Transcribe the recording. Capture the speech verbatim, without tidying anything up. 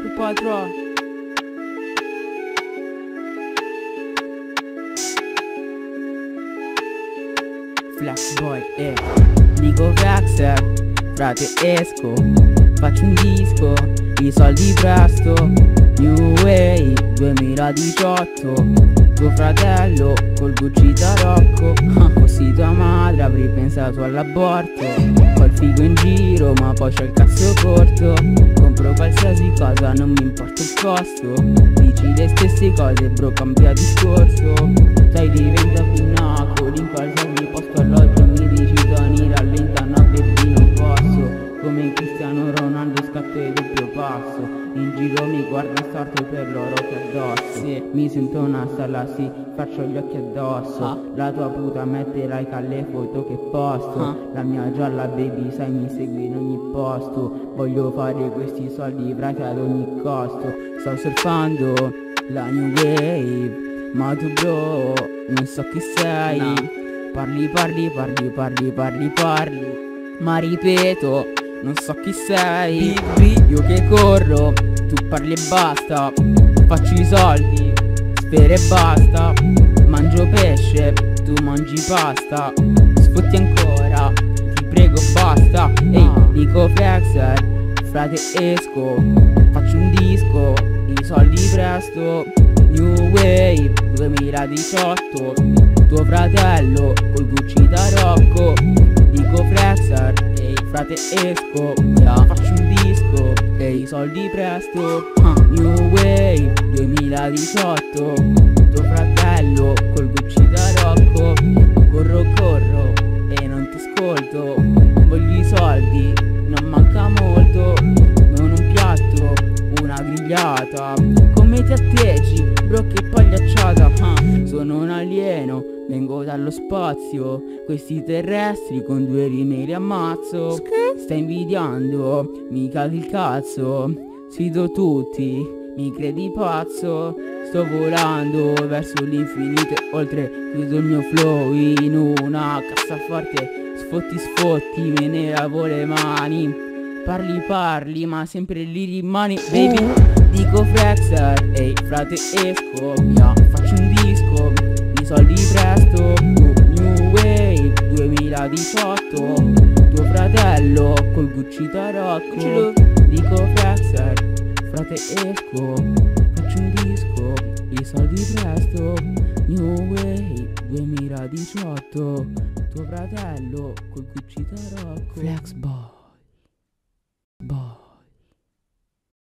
due quattro. Flex boy, eh. Dico Flex, frate esco, faccio un disco, i soldi presto. New Way duemiladiciotto, tuo fratello col Gucci tarocco. Fossi tua madre avrei pensato all'aborto. Col figo in giro ma poi c'ho il cazzo corto. Compro qualsiasi cosa, non mi importa il costo. Dici le stesse cose bro, cambia discorso. Sai diventa pinnacolo in qualsiasi posto alloggio. Mi dici Tony rallenta, no baby non posso. Come in Cristiano Ronaldo scatto il doppio passo. In giro mi guarda storto per loro che addosso. Sì, mi sento una stalla, sì, faccio gli occhi addosso. ah. La tua puta mette like alle foto che posto. ah. La mia gialla baby sai mi segui in ogni posto. Voglio fare questi soldi frate ad ogni costo. Sto surfando la new wave, ma tu bro non so chi sei. no. Parli parli parli parli parli parli, ma ripeto non so chi sei. Io che corro, tu parli e basta. Faccio i soldi, spera e basta. Mangio pesce, tu mangi pasta. Sfotti ancora, ti prego basta. Ehi, dico Flexer, frate esco, faccio un disco, i soldi presto. New Wave duemiladiciotto, tuo fratello col Gucci tarocco. Dico Flexer, ehi frate esco, yeah. Faccio un disco e i soldi presto. uh. New Wave duemiladiciotto, tuo fratello col Gucci tarocco. Corro corro e non ti ascolto. Voglio i soldi, non manca molto. Non un piatto, una grigliata. Come ti atteggi, bro che pagliacciata. uh. Sono un alieno, vengo dallo spazio. Questi terrestri con due rime li ammazzo. Stai invidiando, mi caghi il cazzo. Sfido tutti, mi credi pazzo. Sto volando verso l'infinito e oltre. Chiudo il mio flow in una cassaforte. Sfotti sfotti, me ne lavo le mani. Parli parli ma sempre lì rimani. Baby, dico Flexer, ehi frate esco, yeah. Faccio un disco, i soldi presto. New Wave duemiladiciotto, tuo fratello col Gucci tarocco. Dico Flexer, frate esco, faccio un disco, i soldi presto. New Wave duemiladiciotto, tuo fratello col Gucci tarocco. Flex boy, boy.